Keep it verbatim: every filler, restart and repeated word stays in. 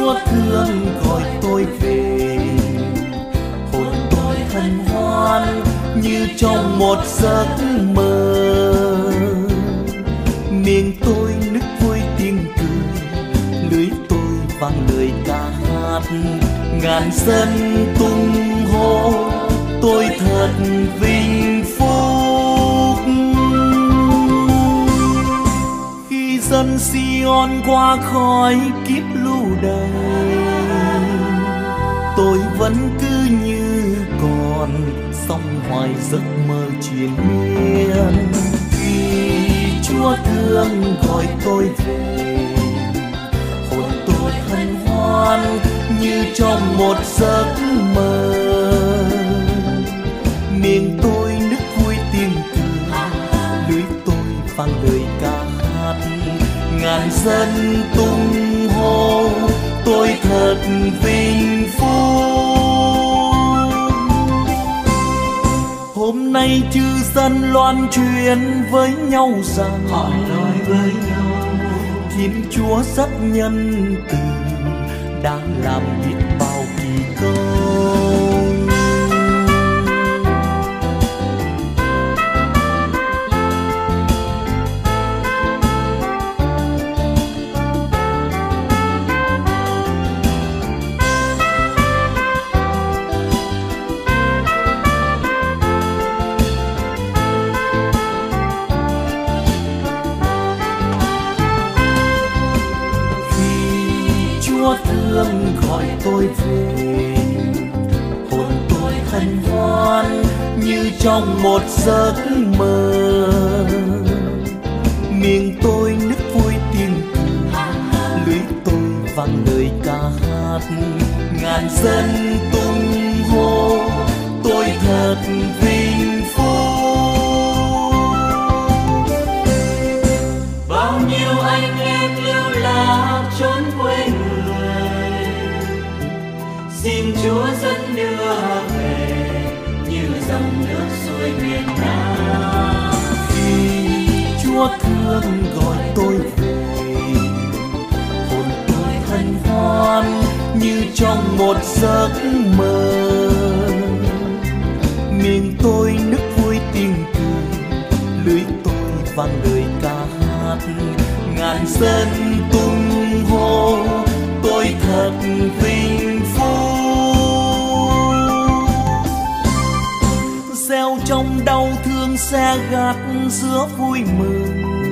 Chúa thương gọi tôi về, hồn tôi hân hoan như trong một giấc mơ. Miệng tôi nức vui tiếng cười, lưỡi tôi vang lời ca hát. Ngàn dân tung hô tôi thật vinh phúc. Khi dân Sion qua khỏi kiếp lưu đày, tôi vẫn cứ như còn sống hoài giấc mơ triền miên. Vì Chúa thương gọi tôi về, hồn tôi hân hoan như trong một giấc mơ. Miệng tôi nức vui tiếng cười, lưỡi tôi vang lời ca hát. Ngàn dân tung hô tôi thật vinh phúc. Hôm nay chư dân loan truyền với nhau rằng, họ nói với nhau Thiên Chúa rất nhân từ, đã làm biết bao kỳ công. Chúa thương gọi tôi về, hồn tôi hân hoan như trong một giấc mơ. Miệng tôi nức vui tiếng cười, lưỡi tôi vang lời ca hát. Ngàn dân tung hô tôi thật vinh phúc. Bao nhiêu anh em lưu lạc trốn quê người, xin Chúa dẫn đưa về như dòng nước xuôi miền Nam. Vì Chúa thương gọi tôi về, hồn tôi hân hoan như trong một giấc mơ. Miệng tôi nức vui tiếng cười, lưỡi tôi vang lời ca hát. Ngàn dân tung hô tôi thật vinh phúc. Gieo trong đau thương sẽ gặt giữa vui mừng,